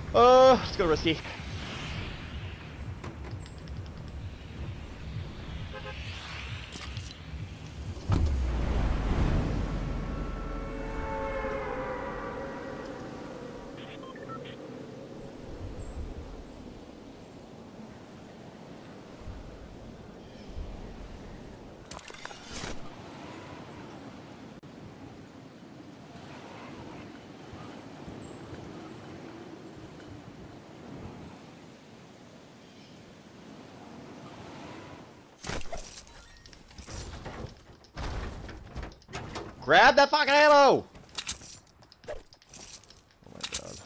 Let's go risky. Grab that fucking ammo! Oh my god.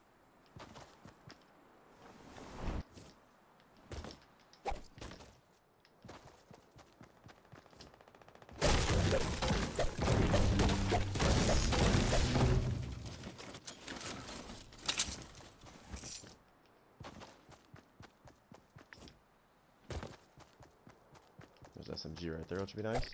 There's SMG right there, which would be nice.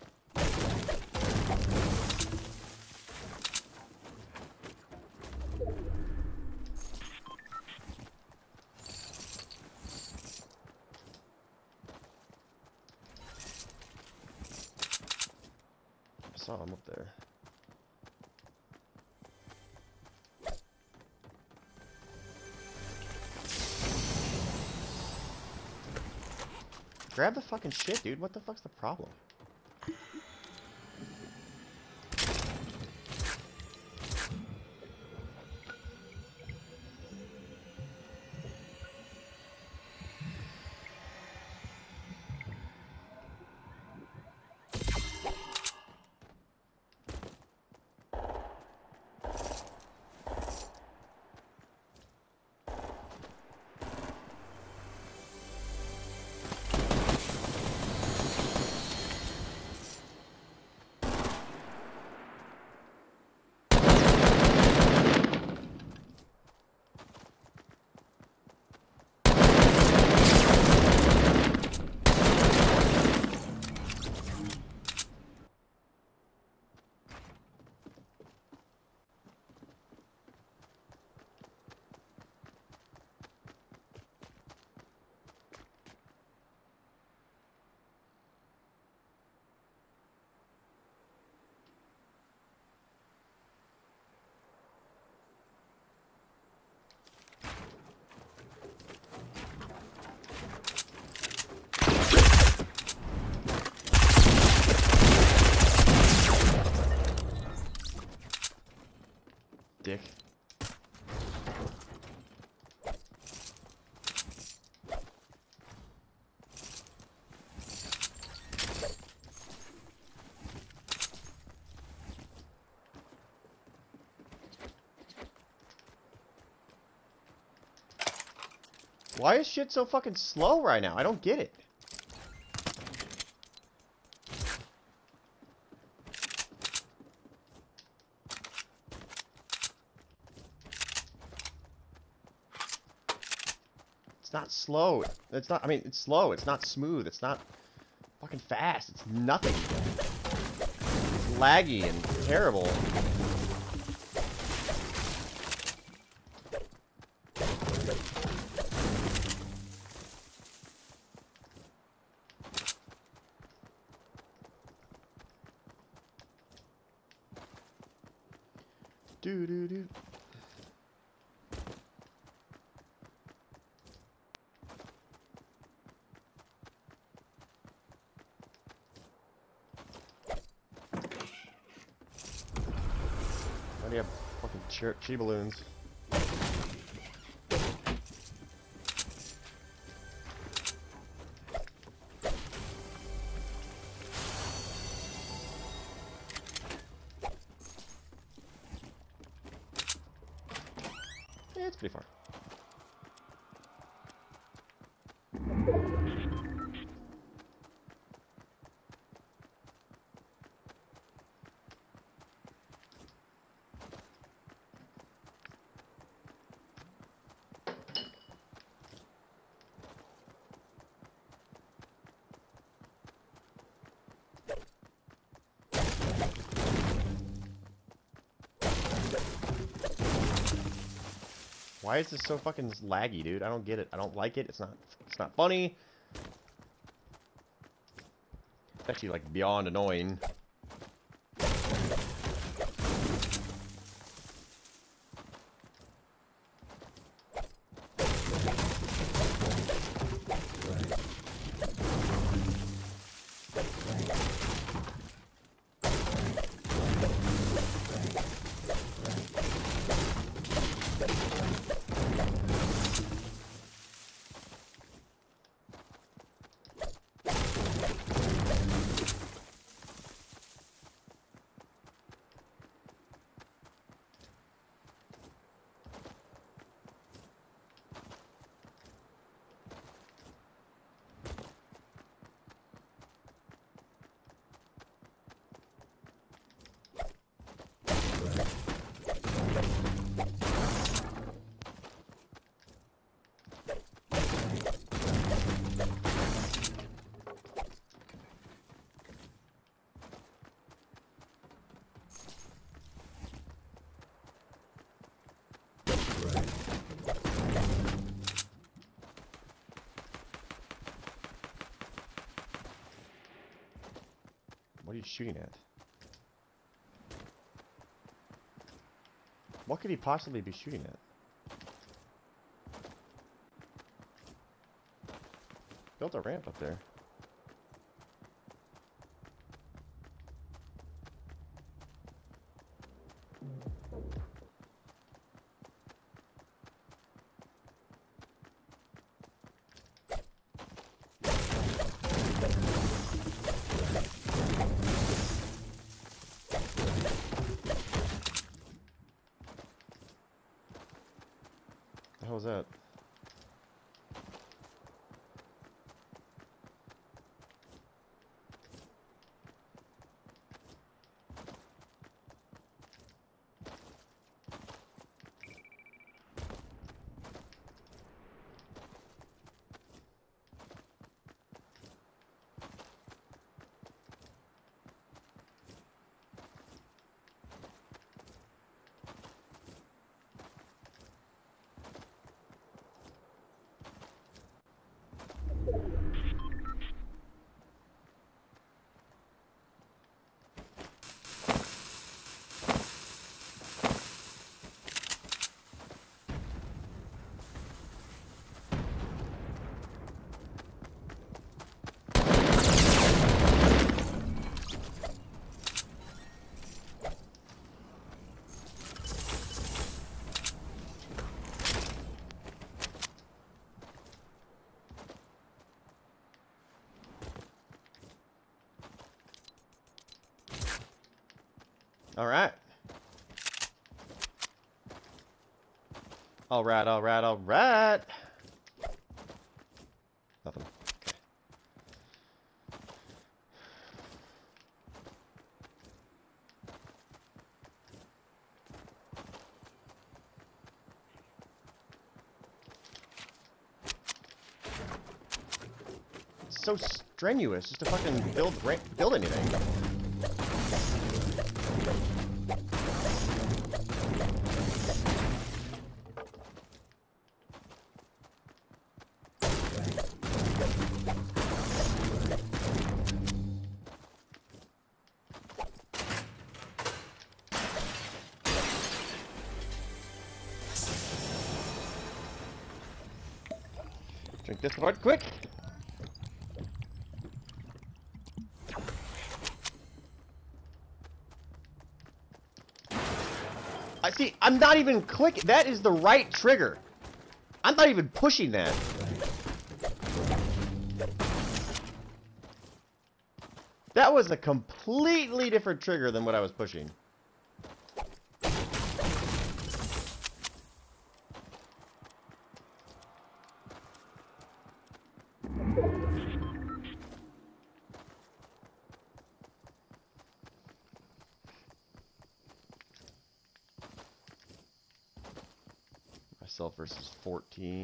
I saw him up there. Grab the fucking shit, dude. What the fuck's the problem? Dick. Why is shit so fucking slow right now? I don't get it. It's not slow. It's not, I mean, it's slow. It's not smooth. It's not fucking fast. It's nothing. It's laggy and terrible. Do do do. Why do you have fucking chi balloons? Yeah, it's pretty far. Why is this so fucking laggy, dude? I don't get it. I don't like it. It's not funny. It's actually like beyond annoying. What are you shooting at? What could he possibly be shooting at? Built a ramp up there. The hell was that? All right. All right, all right, all right. Nothing. Okay. It's so strenuous just to fucking build anything. Drink this one quick. I see. I'm not even clicking. That is the right trigger. I'm not even pushing that. That was a completely different trigger than what I was pushing. Myself versus 14.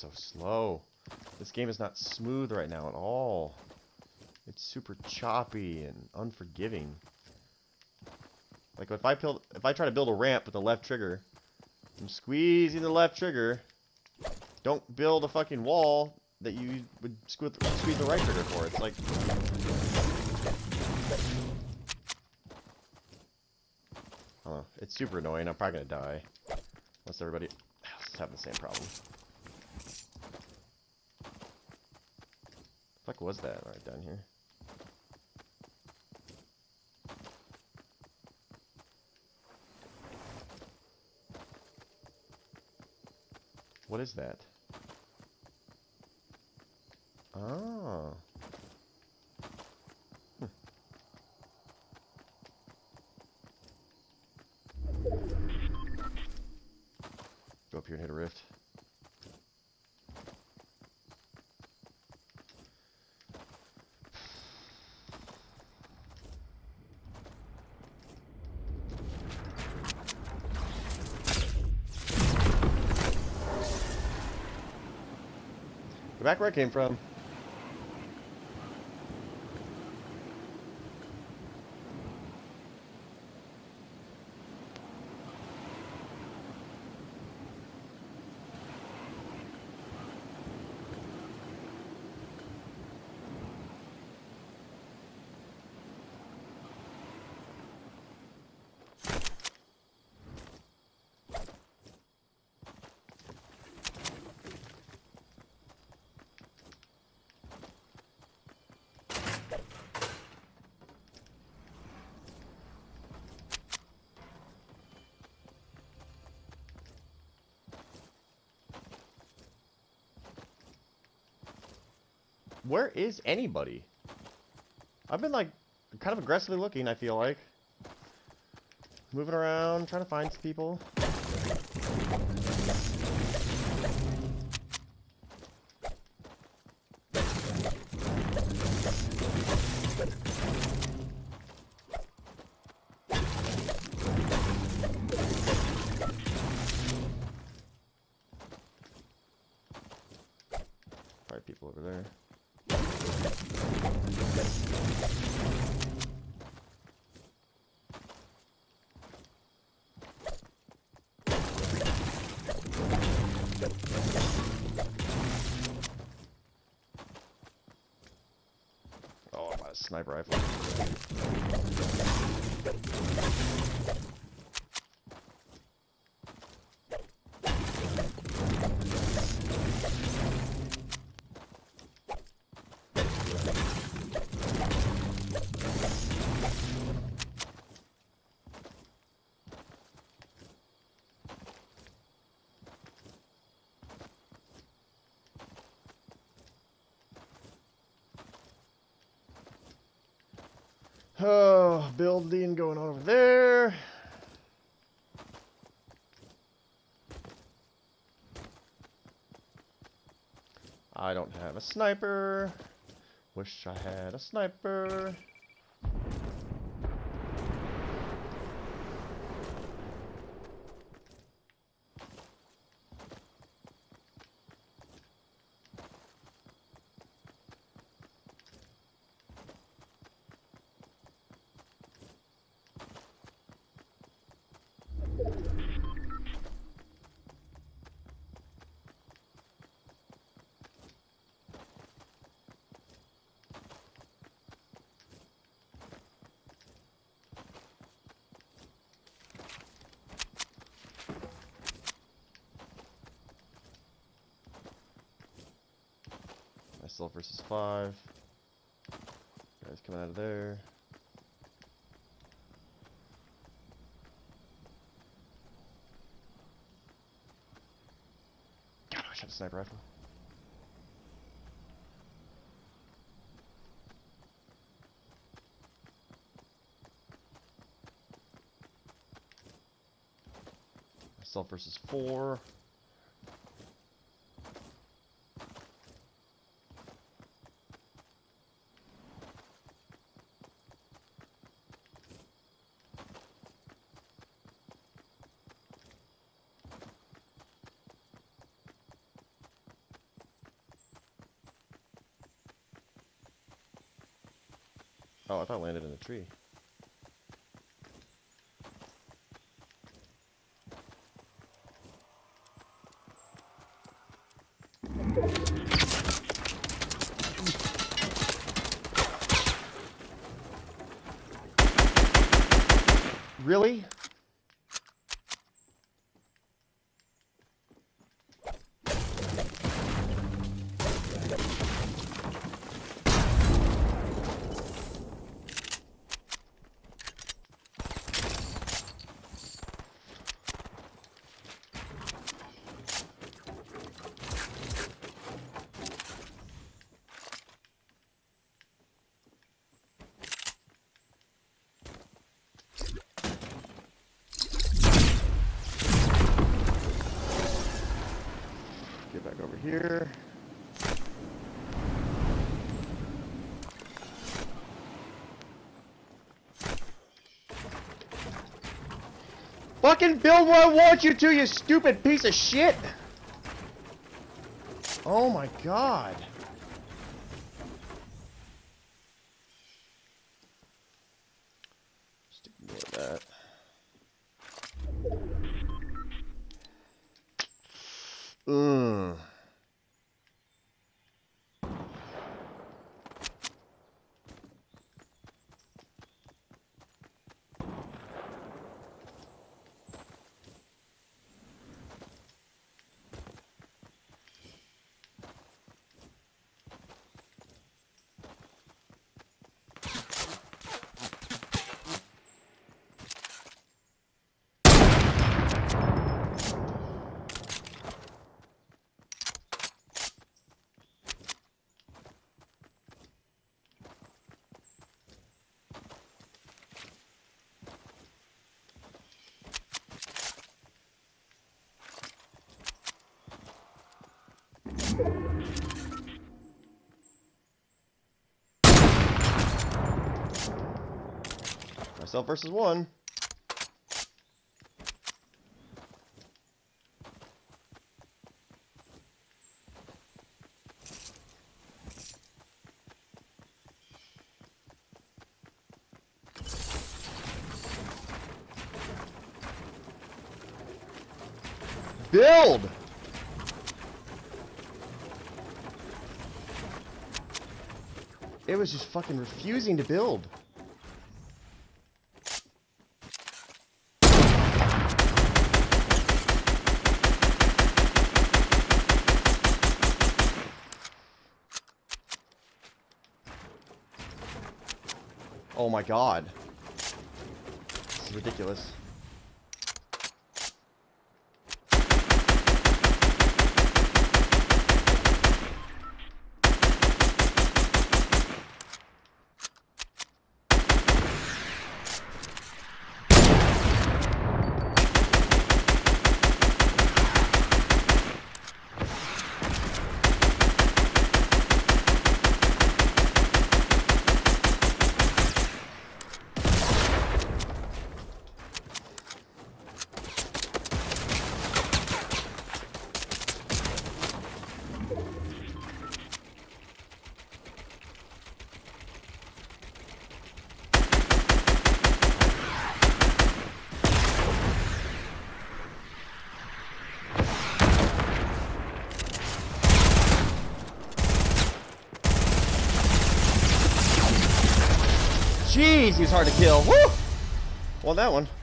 so slow. This game is not smooth right now at all. It's super choppy and unforgiving. Like if I try to build a ramp with the left trigger, I'm squeezing the left trigger. Don't build a fucking wall that you would squeeze the right trigger for. It's like, I don't know. It's super annoying. I'm probably gonna die unless everybody else is having the same problem. The fuck was that right down here? What is that? Oh. Go up here and hit a rift. Go back where I came from. Where is anybody? I've been like kind of aggressively looking, I feel like. Moving around, trying to find some people. Probably people over there. Oh, I bought a sniper rifle. Oh, building going on over there. I don't have a sniper. Wish I had a sniper. Myself versus 5. Guys coming out of there. God, I wish I had a sniper rifle. Myself versus 4. Oh, I thought I landed in a tree. Really? Get back over here. Fucking build what I want you to, you stupid piece of shit! Oh my god. Just ignore that. Ugh. Myself versus one. Build! It was just fucking refusing to build. Oh my god. This is ridiculous. Jeez, he was hard to kill. Woo! Won that one.